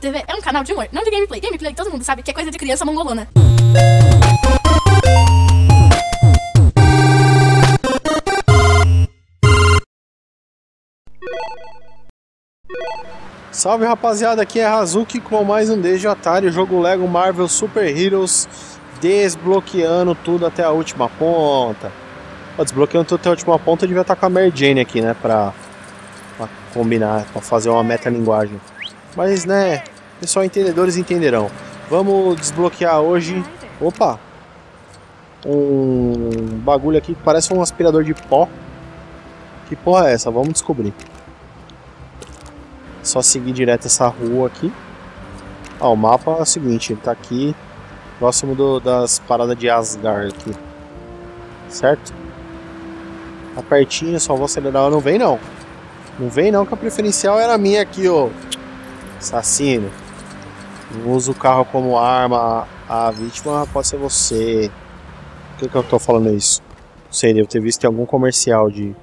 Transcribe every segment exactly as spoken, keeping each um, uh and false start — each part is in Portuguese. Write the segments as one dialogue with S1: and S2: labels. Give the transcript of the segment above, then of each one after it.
S1: T V é um canal de humor, não de gameplay. Gameplay todo mundo sabe que é coisa de criança mongolona.
S2: Salve rapaziada, aqui é Hazuki com mais um Desde o Atari, o jogo Lego Marvel Super Heroes, desbloqueando tudo até a última ponta. Ó, desbloqueando tudo até a última ponta, eu devia estar com a Mary Jane aqui, né, pra, pra combinar, pra fazer uma metalinguagem. Mas, né, pessoal entendedores entenderão. Vamos desbloquear hoje, opa, um bagulho aqui que parece um aspirador de pó. Que porra é essa? Vamos descobrir. Só seguir direto essa rua aqui. Ah, o mapa é o seguinte, ele tá aqui próximo do, das paradas de Asgard aqui. Certo? Tá pertinho, só vou acelerar. Não vem não. Não vem não, que a preferencial era minha aqui, ó. Assassino. Não usa o carro como arma. A vítima pode ser você. Por que que eu tô falando isso? Não sei, devo ter visto em algum comercial de...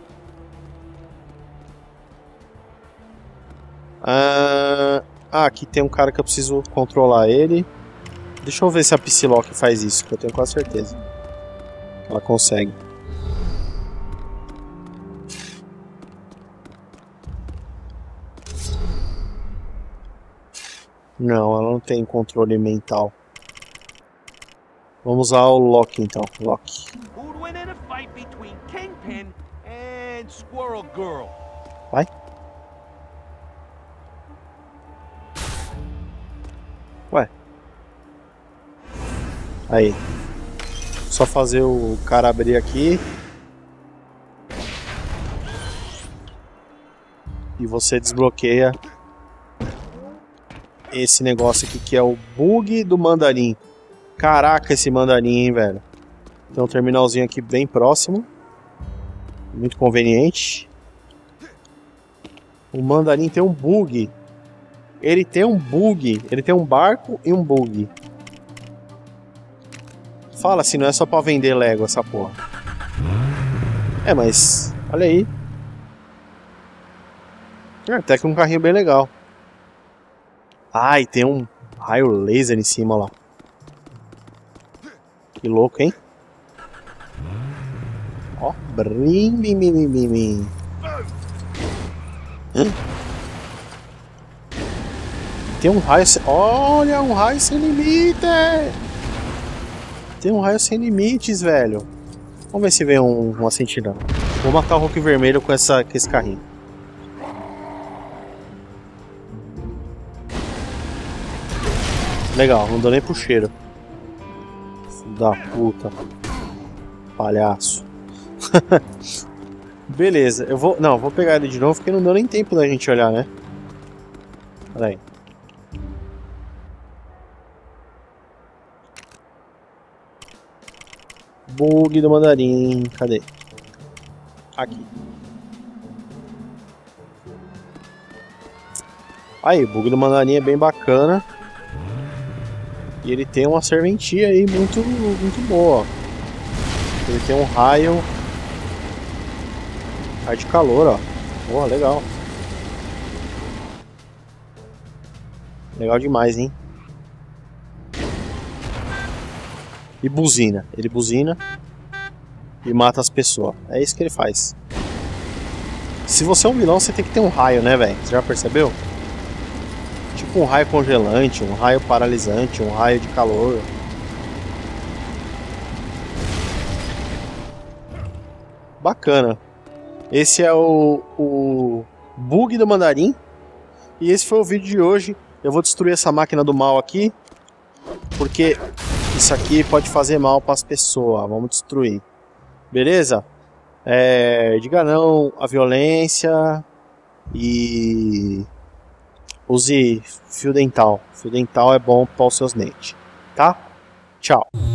S2: Ah, aqui tem um cara que eu preciso controlar ele. Deixa eu ver se a Psylocke faz isso, que eu tenho quase certeza. Ela consegue. Não, ela não tem controle mental. Vamos usar o Loki então. Loki. Vai. Ué. Aí. Só fazer o cara abrir aqui. E você desbloqueia esse negócio aqui que é o bug do mandarim. Caraca, esse mandarim, hein, velho. Tem um terminalzinho aqui bem próximo. Muito conveniente. O mandarim tem um bug. Ele tem um bug. Ele tem um barco e um bug. Fala se não é só pra vender Lego essa porra. É, mas... olha aí. É, até que um carrinho bem legal. Ah, e tem um raio laser em cima lá. Que louco, hein? Ó. Brim, bim, bim, bim, bim, bim. Hã? Tem um raio sem... olha, um raio sem limite! Tem um raio sem limites, velho. Vamos ver se vem um, uma sentinela. Vou matar o Hulk vermelho com, essa, com esse carrinho. Legal, não dou nem pro cheiro. Filho da puta. Palhaço. Beleza, eu vou... não, vou pegar ele de novo porque não deu nem tempo da gente olhar, né? Pera aí. Bug do mandarim, cadê? Aqui. Aí, o bug do mandarim é bem bacana. E ele tem uma serventia aí muito, muito boa. Ele tem um raio... raio de calor, ó. Boa, legal. Legal demais, hein? E buzina. Ele buzina e mata as pessoas. É isso que ele faz. Se você é um vilão, você tem que ter um raio, né, velho? Você já percebeu? Tipo um raio congelante, um raio paralisante, um raio de calor. Bacana. Esse é o, o bug do mandarim. E esse foi o vídeo de hoje. Eu vou destruir essa máquina do mal aqui, porque isso aqui pode fazer mal para as pessoas. Vamos destruir. Beleza? É, diga não à violência. E use fio dental. Fio dental é bom para os seus dentes. Tá? Tchau.